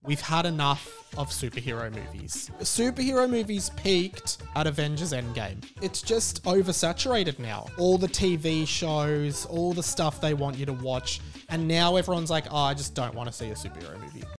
we've had enough of superhero movies. Superhero movies peaked at Avengers Endgame. It's just oversaturated now. All the TV shows, all the stuff they want you to watch, and now everyone's like, oh, I just don't want to see a superhero movie.